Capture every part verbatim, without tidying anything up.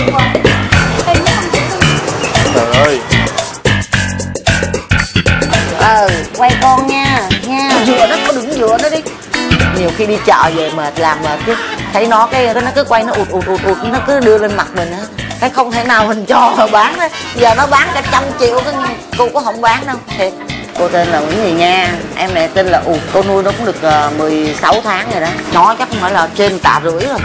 Trời ơi. Ờ, quay con nha, nha. Dựa nó, có đừng dựa nó đi. Nhiều khi đi chợ về mệt, làm mệt cứ thấy nó cái nó cứ quay, nó ụt ụt ụt ụt, nó cứ đưa lên mặt mình á. Cái không thể nào mình cho mà bán đấy. Giờ nó bán cả trăm triệu, cái cô có không bán đâu. Thiệt. Cô tên là Nguyễn Thị Nha, em này tên là ụt. Cô nuôi nó cũng được uh, mười sáu tháng rồi đó. Nó chắc không phải là trên tạ rưỡi rồi.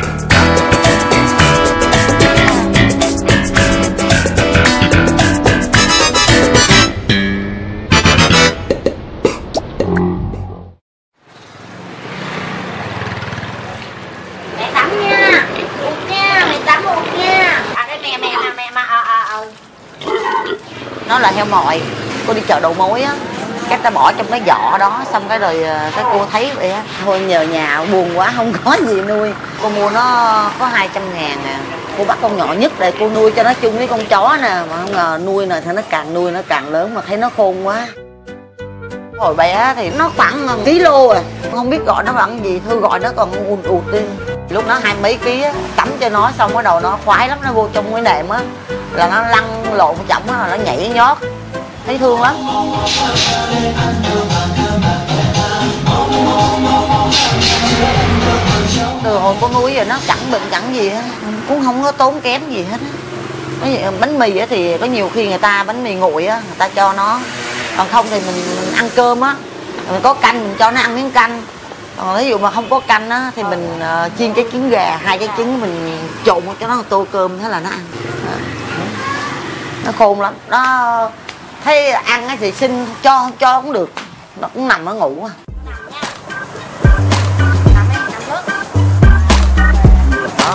Nó là heo mồi. Cô đi chợ đầu mối á, cái ta bỏ trong cái giỏ đó, xong cái rồi cái cô thấy vậy á, thôi nhờ nhà buồn quá không có gì nuôi. Cô mua nó có hai trăm ngàn à. Cô bắt con nhỏ nhất để cô nuôi cho nó chung với con chó nè, mà không ngờ nuôi này thì nó càng nuôi nó càng lớn, mà thấy nó khôn quá. Hồi bé thì nó khoảng ký lô à, không biết gọi nó bằng gì, Thư gọi nó còn ụt ụt đi. Lúc nó hai mấy ký á, tắm cho nó xong bắt đầu nó khoái lắm, nó vô trong cái nệm á là nó lăn lộn chỏng á, là nó nhảy nhót, thấy thương lắm. Từ hồi cô nuôi giờ nó chẳng bệnh chẳng gì hết, cũng không có tốn kém gì hết. Bánh mì thì có nhiều khi người ta bánh mì nguội á, người ta cho nó, còn không thì mình, mình ăn cơm á, mình có canh mình cho nó ăn miếng canh. Còn ví dụ mà không có canh á thì mình uh, chiên cái trứng gà, hai cái trứng mình trộn cho nó một tô cơm, thế là nó ăn. Nó khôn lắm, nó thấy ăn thì xin cho không cho cũng được, nó cũng nằm nó ngủ à. Đó.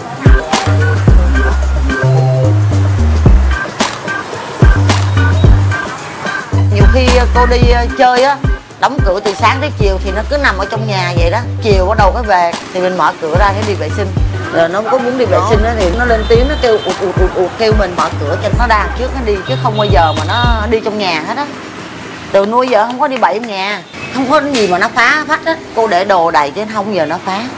Nhiều khi cô đi chơi á, đóng cửa từ sáng tới chiều thì nó cứ nằm ở trong nhà vậy đó. Chiều bắt đầu cái về thì mình mở cửa ra để đi vệ sinh. Rồi nó có muốn đi vệ sinh đó thì nó lên tiếng, nó kêu ụt ụt ụt ụt, kêu mình mở cửa cho nó ra trước nó đi, chứ không bao giờ mà nó đi trong nhà hết á. Từ nuôi giờ không có đi bậy trong nhà, không có gì mà nó phá phách á. Cô để đồ đầy chứ không giờ nó phá.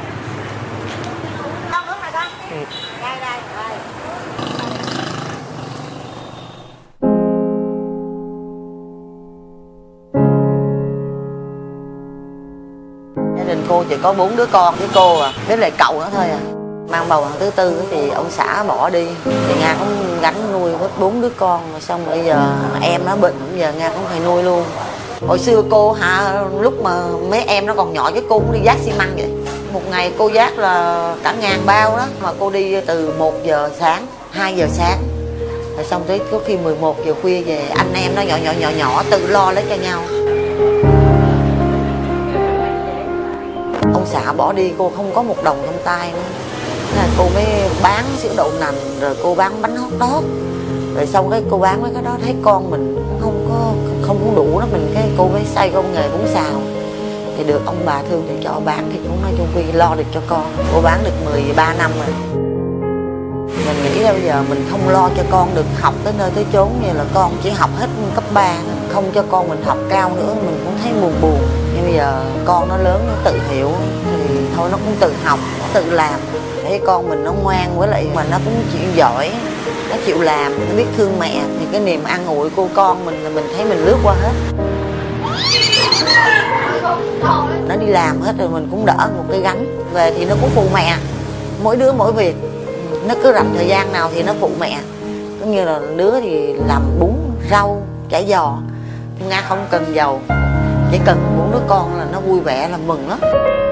Gia đình cô chỉ có bốn đứa con với cô à, với lại cậu nữa thôi à. Mang bầu lần thứ tư thì ông xã bỏ đi, thì Nga cũng gánh nuôi hết bốn đứa con, rồi xong bây giờ em nó bệnh, bây giờ Nga cũng phải nuôi luôn. Hồi xưa cô hả, lúc mà mấy em nó còn nhỏ chứ cô cũng đi vác xi măng vậy. Một ngày cô vác là cả ngàn bao đó, mà cô đi từ một giờ sáng, hai giờ sáng, rồi xong tới có khi mười một giờ khuya về, anh em nó nhỏ nhỏ nhỏ nhỏ tự lo lấy cho nhau. Ông xã bỏ đi cô không có một đồng trong tay nữa. Thế là cô mới bán sữa đậu nành, rồi cô bán bánh hot dog. Rồi xong cái cô bán mấy cái đó thấy con mình không có không có đủ đó, mình cái cô mới xây công nghề bún xào. Thì được ông bà thương thì cho bán, thì cũng nói chung quy lo được cho con. Cô bán được mười ba năm rồi. Mình nghĩ là bây giờ mình không lo cho con được học tới nơi tới chốn, như là con chỉ học hết cấp ba, không cho con mình học cao nữa mình cũng thấy buồn buồn. Nhưng bây giờ con nó lớn, nó tự hiểu thì thôi nó cũng tự học, nó tự làm. Thấy con mình nó ngoan, với lại mà nó cũng chịu giỏi, nó chịu làm, nó biết thương mẹ, thì cái niềm an ủi cô con mình là mình thấy mình lướt qua hết. Nó đi làm hết rồi mình cũng đỡ một cái gánh. Về thì nó cũng phụ mẹ, mỗi đứa mỗi việc. Nó cứ rảnh thời gian nào thì nó phụ mẹ. Cũng như là đứa thì làm bún, rau, chả giò. Thì Nga không cần giàu, chỉ cần bốn đứa con là nó vui vẻ là mừng lắm.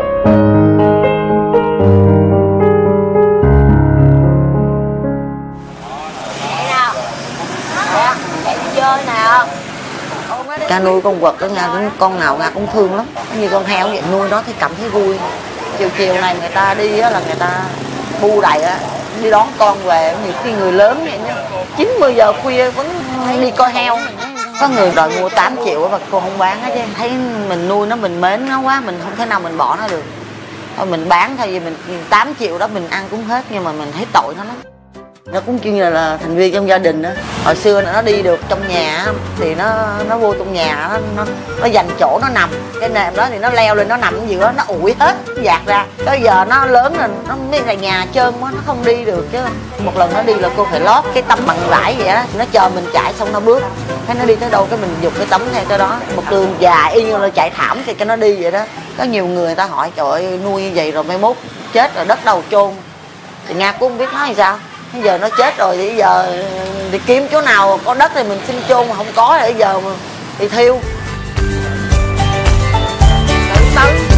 Chơi nào. Nga nuôi con vật đó, Nga cũng con nào Nga cũng thương lắm. Như con heo vậy, nuôi nó thì cảm thấy vui. Chiều chiều này người ta đi á, là người ta bu đầy á, đi đón con về. Nhiều khi người lớn vậy nha, chín mươi giờ khuya vẫn đi coi heo. Có người đòi mua tám triệu và cô không bán hết chứ. Thấy mình nuôi nó, mình mến nó quá, mình không thể nào mình bỏ nó được. Thôi mình bán thôi, vì mình tám triệu đó mình ăn cũng hết, nhưng mà mình thấy tội nó lắm. Nó cũng chuyên là, là thành viên trong gia đình đó. Hồi xưa nó đi được trong nhà thì nó nó vô trong nhà nó nó, nó dành chỗ nó nằm. Cái nệm đó thì nó leo lên nó nằm ở giữa, nó ủi hết dạt ra. Tới giờ nó lớn rồi nó mới là nhà trơn quá, nó không đi được chứ. Một lần nó đi là cô phải lót cái tấm bằng vải vậy đó, nó chờ mình chạy xong nó bước. Thấy nó đi tới đâu cái mình giục cái tấm theo tới đó, một đường dài y như là chạy thảm thì cho nó đi vậy đó. Có nhiều người người ta hỏi trời ơi nuôi như vậy rồi mai mốt chết rồi đất đầu chôn. Thì Nga cũng không biết nói gì sao. Bây giờ nó chết rồi thì bây giờ thì kiếm chỗ nào có đất thì mình xin chôn, mà không có thì bây giờ thì thiêu. Tự tư.